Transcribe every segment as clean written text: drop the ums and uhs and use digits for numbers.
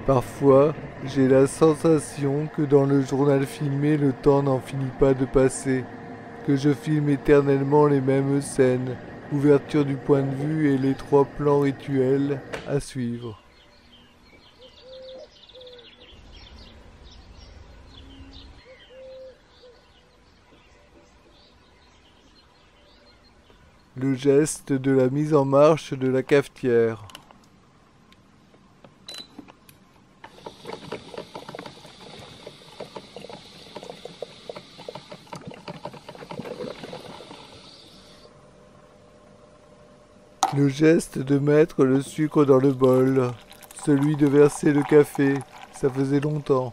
Parfois, j'ai la sensation que dans le journal filmé, le temps n'en finit pas de passer, que je filme éternellement les mêmes scènes, ouverture du point de vue et les 3 plans rituels à suivre. Le geste de la mise en marche de la cafetière. Le geste de mettre le sucre dans le bol, celui de verser le café, ça faisait longtemps.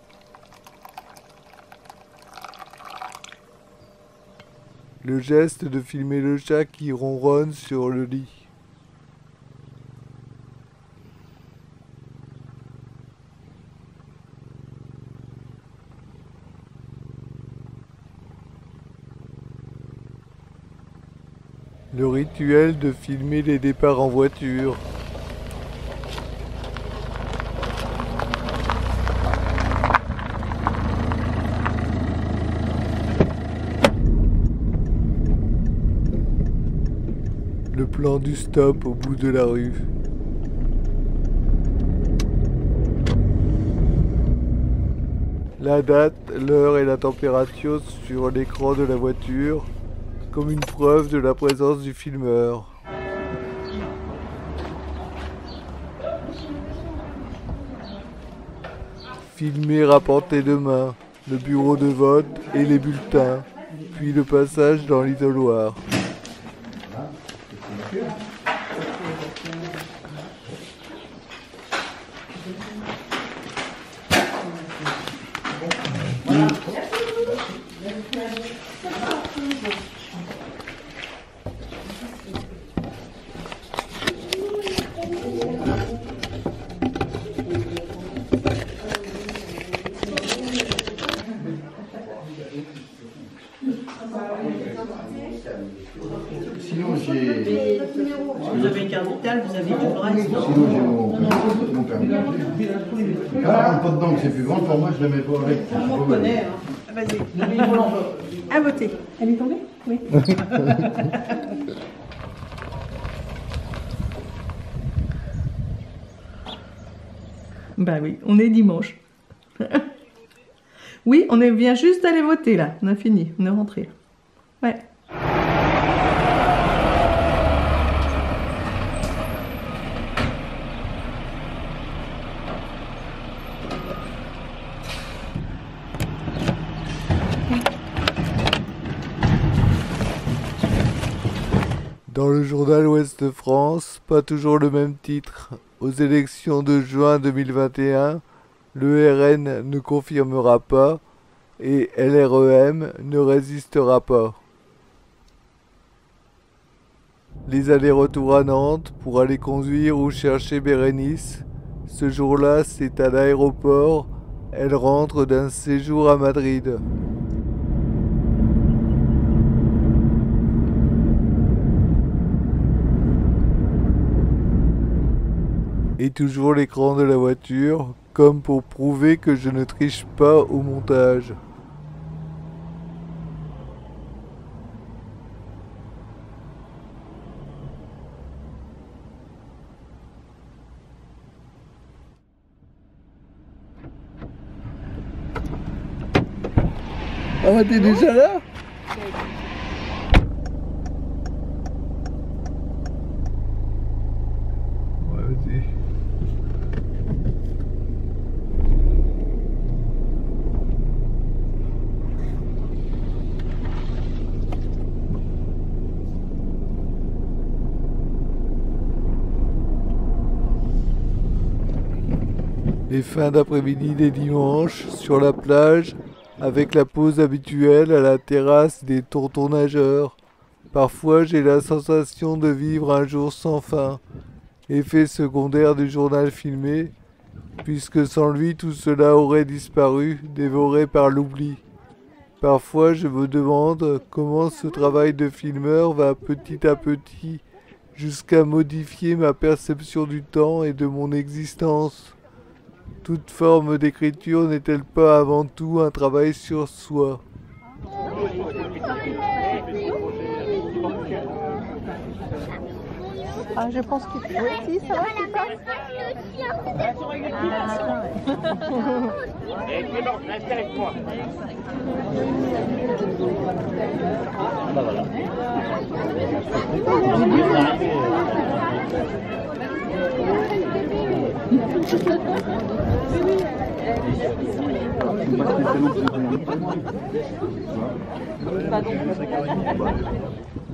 Le geste de filmer le chat qui ronronne sur le lit. Le rituel de filmer les départs en voiture. Le plan du stop au bout de la rue. La date, l'heure et la température sur l'écran de la voiture, comme une preuve de la présence du filmeur. Filmer, rapporter demain, le bureau de vote et les bulletins, puis le passage dans l'isoloir. Sinon, j'ai... Vous avez une carte vitale, vous avez du bras. Sinon, j'ai mon permis. Ah, un pot de dents que c'est plus grand, pour moi, je le mets pas avec. On reconnaît, hein. Vas-y, à voter. Elle est tombée? Oui. Bah oui, on est dimanche. Oui, vient juste d'aller voter là. On a fini, on est rentré. Ouais. Dans le journal Ouest France, pas toujours le même titre. Aux élections de juin 2021, le RN ne confirmera pas et LREM ne résistera pas. Les allers-retours à Nantes pour aller conduire ou chercher Bérénice. Ce jour-là, c'est à l'aéroport. Elle rentre d'un séjour à Madrid. Et toujours l'écran de la voiture, comme pour prouver que je ne triche pas au montage. Ah, t'es déjà là? Ouais, vas-y. Les fins d'après-midi des dimanches, sur la plage, avec la pause habituelle à la terrasse des tontons nageurs. Parfois j'ai la sensation de vivre un jour sans fin, effet secondaire du journal filmé, puisque sans lui tout cela aurait disparu, dévoré par l'oubli. Parfois je me demande comment ce travail de filmeur va petit à petit jusqu'à modifier ma perception du temps et de mon existence. Toute forme d'écriture n'est-elle pas avant tout un travail sur soi? Ah, je pense que... Oui, si, ça va, c'est ça. C'est bon, restez avec moi. Bah, donc...